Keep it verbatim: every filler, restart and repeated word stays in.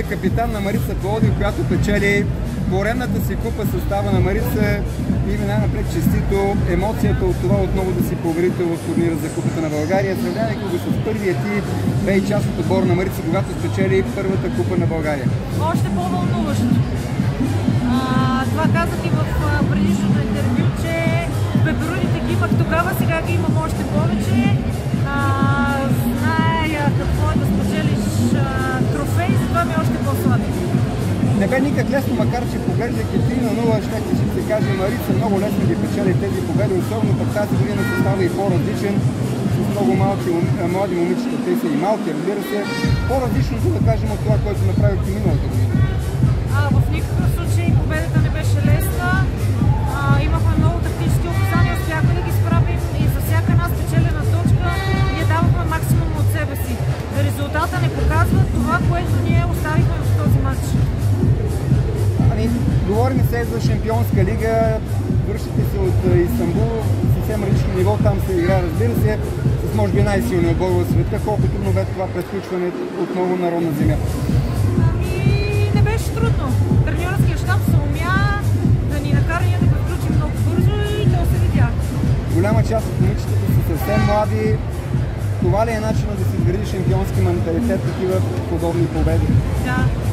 Капитан на Марица Пlovdiv, която печели поредната си купа състава на Марица и най-напред честито емоцията от това отново да си победител в турнира за Купата на България. Сравнявайки го с първия ти бе и част от отбор на Марица, когато спечели първата Купа на България. Още по-вълнуващо. Това казах и в предишното интервю, че пеперудите ги имах тогава, сега ги имам още повече. А, зная какво е да спечелиш а, трофей, затова ми е още по-сладко. Не бе никак лесно, макар че поглеждайки три на нула, ще се каже, Марица много лесно ги печели тези победи, особено пък тази година състава и по-различен, с много малки, млади момичета, те са и малки, разбира се, по-различното да кажем от това, което направихте миналата година. А, в никакъв случай победата не беше лесна, а, имахме много тактически указания, успяхме да ги справим и за всяка една спечелена точка ние давахме максимум от себе си. Резултата не показва това, което ние оставихме в този матч. Ами, говорим се за Шампионска лига, връщате се от Истанбул, съвсем различно ниво, там се играе, разбира се, с може би най-силния отбор в света. Колко трудно бе това пресключване отново на родна земя? Ами, не беше трудно. Треньорският щаб се умя да ни накара ние да пресключим много бързо и то се видя. Голяма част от момичетата са съвсем млади. Това ли е начинът да се изгради шампионски менталитет, такива подобни победи? Да.